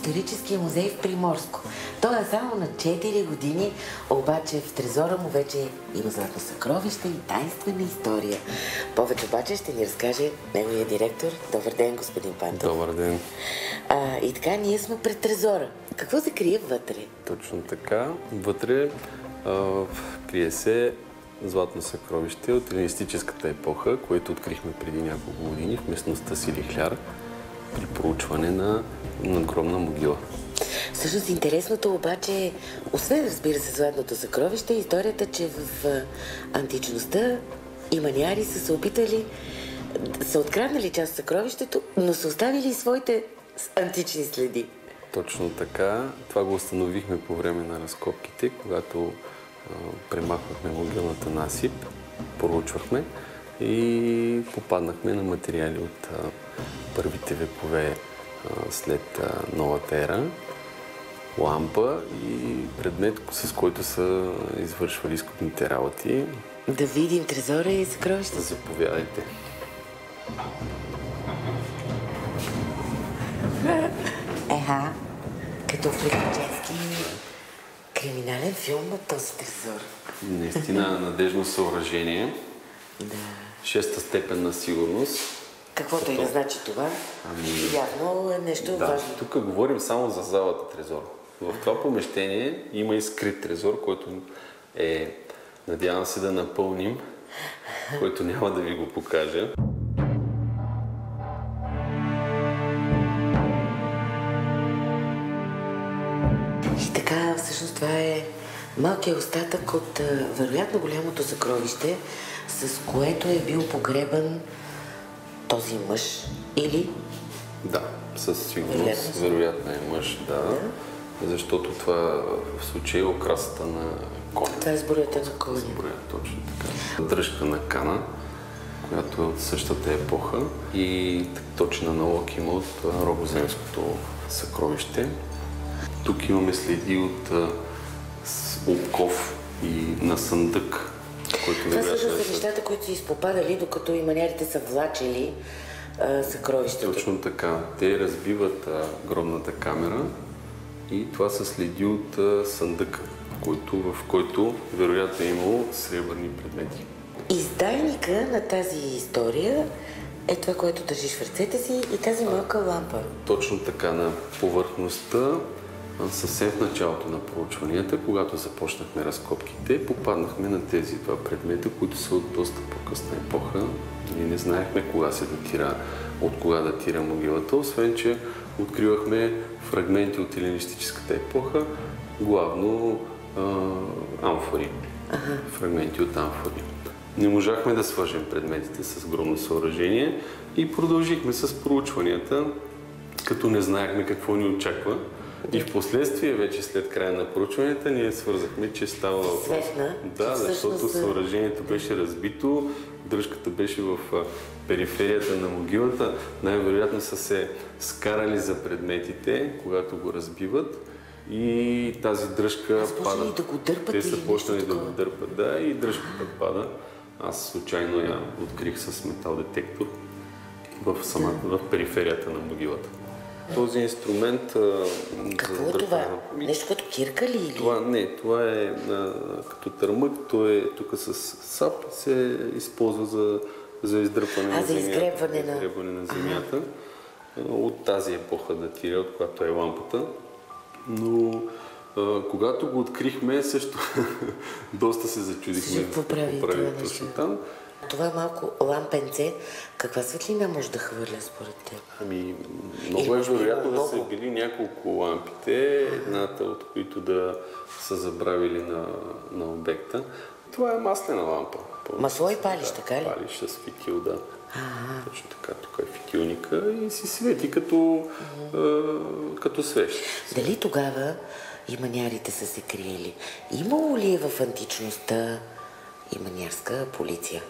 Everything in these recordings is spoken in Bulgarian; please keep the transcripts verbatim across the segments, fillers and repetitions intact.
историческия музей в Приморско. Той е само на четири години, обаче в трезора му вече има златно съкровище и тайнствена история. Повече обаче ще ни разкаже неговия директор. Добър ден, господин Пантов. Добър ден. А, и така, ние сме пред трезора. Какво се крие вътре? Точно така. Вътре а, крие се златно съкровище от елинистическата епоха, което открихме преди няколко години в местността Силихляр при проучване на надгробна могила. Всъщност интересното обаче, освен разбира се златното съкровище, историята, че в античността иманяри са се опитали, са откраднали част от съкровището, но са оставили и своите антични следи. Точно така. Това го установихме по време на разкопките, когато а, премахвахме могилната насип, проучвахме и попаднахме на материали от а, първите векове а, след а, новата ера. Лампа и предмет, с който са извършвали изкупните работи. Да видим трезора и съкровището. Заповядайте. Еха, като в приключенски криминален филм на този трезор. Наистина надежно съоръжение. Да. Шеста степен на сигурност. Каквото и да значи това, ами... явно е нещо да, важно. Тук говорим само за залата трезор. В това помещение има и скрит трезор, който е, надявам се да напълним, който няма да ви го покажа. И така, всъщност това е малкият остатък от вероятно голямото съкровище, с което е бил погребан този мъж, или? Да, със сигурност. Вероятно е мъж, да. да. Защото това в случая е окрасата на коня. Това е сброята на коня. Сброя, точно така. Дръжка на кана, която е от същата епоха и точен аналог има от рогоземското съкровище. Тук имаме следи от обков и на съндък, който това всъщност са нещата, които са изпопадали, докато иманярите са влачили а, съкровището. Точно така. Те разбиват а, гробната камера и това са следи от а, съндък, който, в който вероятно е имало сребърни предмети. Издайника на тази история е това, което държиш в ръцете си и тази малка лампа. Точно така. На повърхността, съвсем в началото на проучванията, когато започнахме разкопките, попаднахме на тези два предмета, които са от доста по-късна епоха. Ние не знаехме кога се датира, от кога датира могилата, освен че откривахме фрагменти от елинистическата епоха, главно а, амфори. Ага. Фрагменти от амфори. Не можахме да свържем предметите с гробно съоръжение и продължихме с проучванията, като не знаехме какво ни очаква. И в последствие, вече след края на проучванията, ние свързахме, че става... Свестна. Да, защото съоръжението беше разбито, дръжката беше в периферията на могилата. Най-вероятно са се скарали за предметите, когато го разбиват. И тази дръжка пада. Да го дърпат. Те са почнали да го дърпат, да, и дръжката пада. Аз случайно я открих с метал детектор в, самата, в периферията на могилата. Този инструмент... Какво е това? Нещо като кирка ли? Или? Това, не, това е а, като търмък, той е тук с сап, се използва за, за издърпване а, на за земята. изгребване на... изгребване на земята. Ага. От тази епоха датира, от която е лампата. Но а, когато го открихме, също доста се зачудихме. Какво прави това нещо? Там. Това малко лампенце, каква светлина може да хвърля според теб? Ами, много е вероятно да са били няколко лампите, едната от които да са забравили на, на обекта. Това е маслена лампа. Масло и палиш, така ли? Палиш с фитил, да. А-а. Точно така, тук е фитилника и си свети като, а, като свещ. Дали тогава иманярите са се криели? Имало ли е в античността иманярска полиция?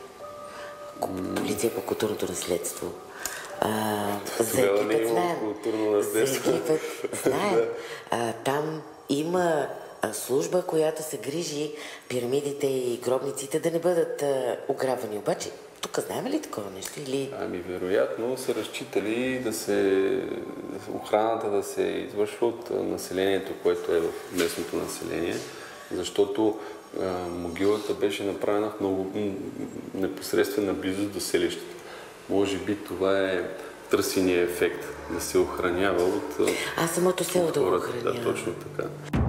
Полиция по културното наследство. А, за Египет знаем. Културно наследство. За Египет знаем. а, там има а, служба, която се грижи пирамидите и гробниците да не бъдат а, ограбвани. Обаче, тук знаем ли такова нещо? Или... Ами, вероятно са разчитали да се... охраната да се извършва от населението, което е в местното население, защото а, могилата беше направена в много непосредствена близост до селището. Може би това е търсения ефект, да се охранява от... А самото село да го охранява. Да, точно така.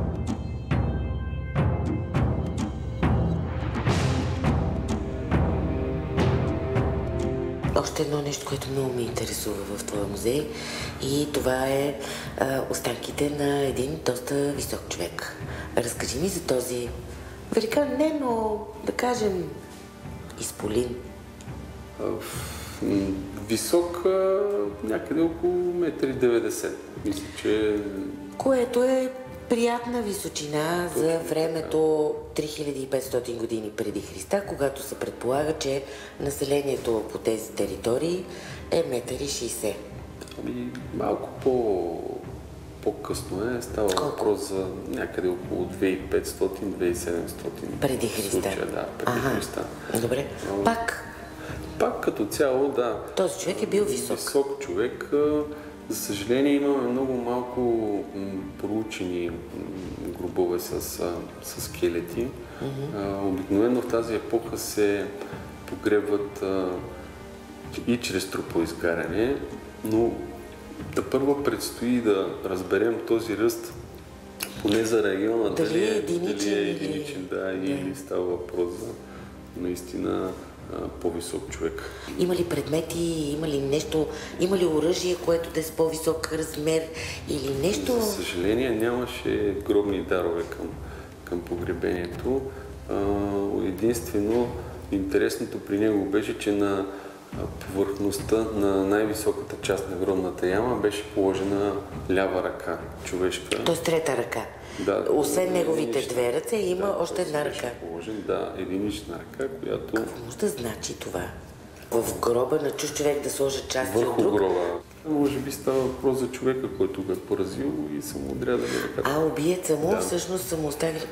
Още едно нещо, което много ме интересува в твоя музей, и това е а, останките на един доста висок човек. Разкажи ми за този великан, не, но да кажем изполин. Висок, някъде около метър деветдесет. Мисля, че... Което е приятна височина за времето три хиляди и петстотин години преди Христа, когато се предполага, че населението по тези територии е метър шейсет. Ами, малко по... по-късно е. Става въпрос за някъде около две хиляди и петстотин до две хиляди и седемстотин. Преди Христа? Случая, да, преди ага. Христа. Добре. Но... Пак? Пак като цяло, да. Този човек е бил висок. Висок човек. За съжаление имаме много малко м, проучени м, гробове с, с скелети. Mm-hmm. Обикновено в тази епоха се погребват а, и чрез труповизгаряне, но да първо предстои да разберем този ръст, поне за района, дали, дали е единичен, дали е единичен да, да. Или става въпрос за наистина по-висок човек. Има ли предмети, има ли нещо, има ли оръжие, което да е с по-висок размер или нещо? За съжаление нямаше гробни дарове към, към погребението. Единствено интересното при него беше, че на повърхността на най-високата част на гробната яма беше положена лява ръка, човешка. Тоест трета ръка. Да, освен неговите две ръце има да, още една ръка. Положен, да, единична ръка, която... Какво може да значи това? В гроба на чуж човек да сложат части от Върху друг? гроба. Може би става въпрос за човека, който го е поразил и са му отрязали ръката. А, убиеца му да. Всъщност са му оставили...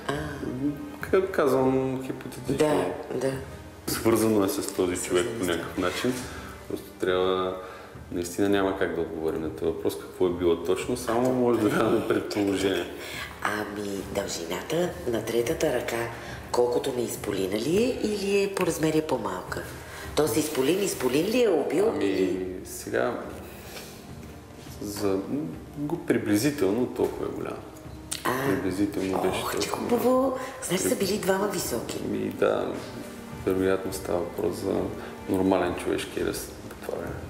А. Казвам хипотетично. Да, да. Свързано е с този човек по някакъв начин. Просто трябва... Наистина няма как да отговорим на този въпрос, какво е било точно, само може да дадем предположение. Ами, дължината на третата ръка, колкото на изполина ли е или е по размери по-малка? Тоест изполин, изполин ли е убил? Ами, или... сега... За... Го приблизително толкова е голямо. А, приблизително беше ох, че толкова. хубаво. Значи са били двама високи. Ами, да, вероятно става въпрос за нормален човешки ръст. Това е.